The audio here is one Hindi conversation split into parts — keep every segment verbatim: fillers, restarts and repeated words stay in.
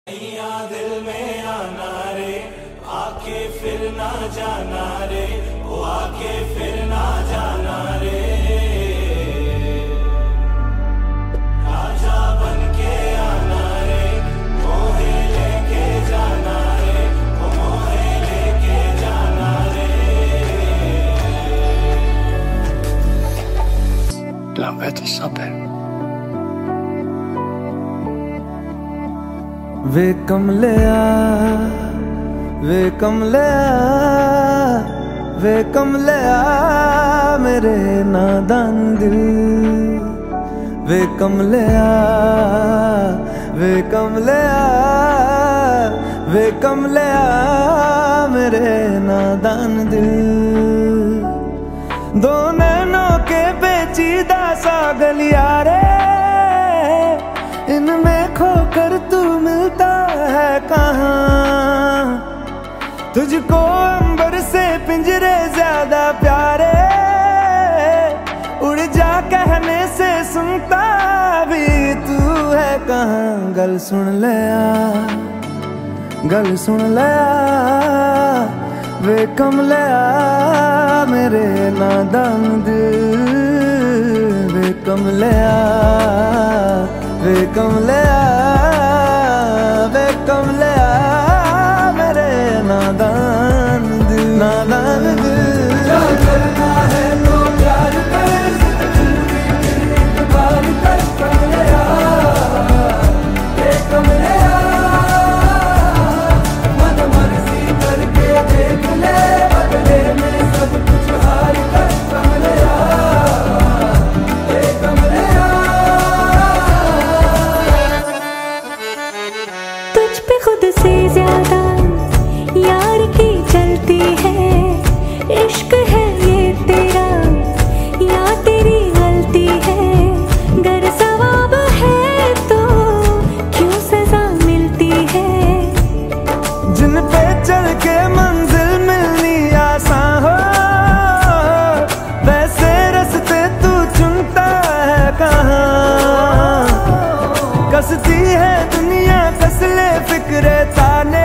दिल में आना रे, आके फिर ना जाना रे, वो आके फिर ना जाना रे। राजा बन के आना रे, मोहे लेके जाना रे, वो मोहे लेके जाना रे। Love है तो सब है। वे कमलिया वे कमलिया वे कमलिया मेरे नादान दिल। वे कमलिया वे कमलिया वे कमलिया मेरे नादान दिल। दो नैनों के पेचीदा सा गलिया रे, इनमें खोकर तू मिलता है कहाँ। तुझको अंबर से पिंजरे ज्यादा प्यारे, उड़ जा कहने से सुनता भी तू है कहाँ। गल सुन ले आ गल सुन ले आ वे कमलिया मेरे नादान दिल। वे कमलिया वे कमलिया वे कमलिया मेरे नादान दिल नादान दिल। क्या करना है तो प्यार कर, बार कर कमलिया वे कमलिया। मन मर्जी करके देख ले, बदले में सब कुछ हार कर कमलिया वे कमलिया। तुझ पे खुद से ज्यादा यार की चलती है, इश्क है ये तेरा या तेरी गलती है। गर सवाब है तो क्यों सजा मिलती है। जिन पे चल के मंजिल मिलनी आसान हो, वैसे रास्ते तू चुनता है कहाँ। कसती है दुनिया कसले फिक्रे ताने,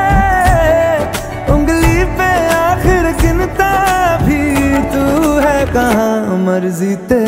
उंगली पे आखिर गिनता भी तू है कहाँ। मर्जी तेरी